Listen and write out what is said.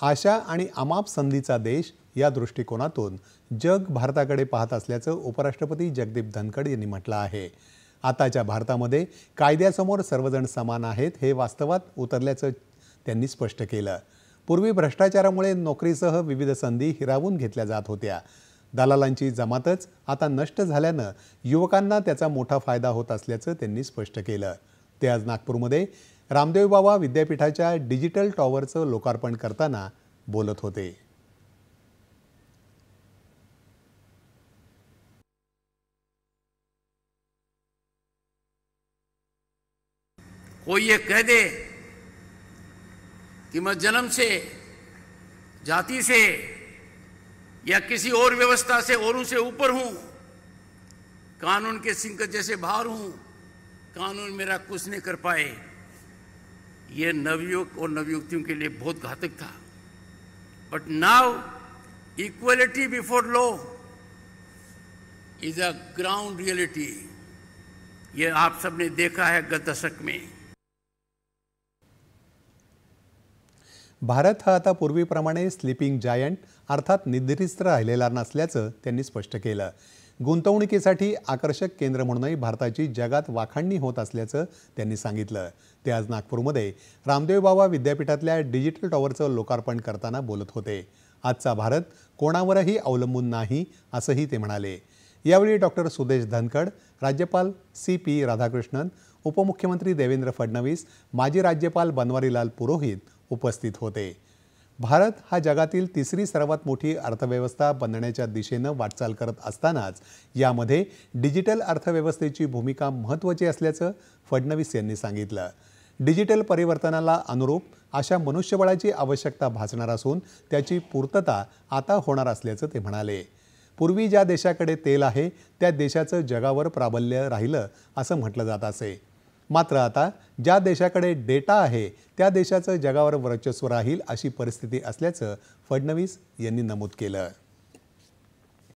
आशा आणि अमाप संधीचा देश या दृष्टिकोनातून जग भारताकडे पाहत असल्याचं उपराष्ट्रपती जगदीप धनखड यांनी म्हटलं आहे। आताच्या भारतामध्ये कायद्यासमोर सर्वजण समान आहेत हे वास्तवात उतरल्याचं त्यांनी स्पष्ट केलं। पूर्वी भ्रष्टाचारामुळे नोकरीसह विविध संधी हिरावून घेतल्या जात होत्या। दलालांची जमातच आता नष्ट झाल्यानं युवकांना त्याचा मोठा फायदा होत असल्याचं त्यांनी स्पष्ट केलं। ते आज नागपूरमध्ये रामदेव बाबा विद्यापीठाच्या डिजिटल टॉवरचं लोकार्पण करताना बोलत होते। कोई ये कह दे कि मैं जन्म से, जाति से या किसी और व्यवस्था से औरों से ऊपर हूं, कानून के सिंह जैसे बाहर हूं, कानून मेरा कुछ नहीं कर पाए, ये नवयुवक और नवयुवतियों के लिए बहुत घातक था। But now equality before law is a ground reality. ये आप सबने देखा है गत दशक में। भारत हा आता पूर्वीप्रमाणे स्लीपिंग जायंट अर्थात निद्रिस्त राहिलेला नसल्याचं त्यांनी स्पष्ट केलं। गुंतवणुकीसाठी आकर्षक केंद्र म्हणूनही भारताची जगात वाखाणणी होत असल्याचं त्यांनी सांगितलं। ते आज नागपूरमध्ये रामदेव बाबा विद्यापीठातल्या डिजिटल टॉवरचं लोकार्पण करताना बोलत होते। आजचा भारत कोणावरही अवलंबून नाही असंही ते म्हणाले। यावेळी डॉक्टर सुदेश धनखड, राज्यपाल CP राधाकृष्णन, उपमुख्यमंत्री देवेंद्र फडणवीस, माजी राज्यपाल बनवारीलाल पुरोहित उपस्थित होते। भारत हा जगातील तिसरी सर्वात मोठी अर्थव्यवस्था बनण्याच्या दिशेनं वाटचाल करत असतानाच यामध्ये डिजिटल अर्थव्यवस्थेची भूमिका महत्त्वाची असल्याचं फडणवीस यांनी सांगितलं। डिजिटल परिवर्तनाला अनुरूप अशा मनुष्यबळाची आवश्यकता भासणार असून त्याची पूर्तता आता होणार असल्याचं ते म्हणाले। पूर्वी ज्या देशाकडे तेल आहे त्या देशाचं जगावर प्राबल्य राहिलं असं म्हटलं जात असे, मात्र आता ज्या देशाकडे डेटा आहे त्या देशाचं जगावर वर्चस्व राहील अशी परिस्थिती असल्याचं फडणवीस यांनी नमूद केलं।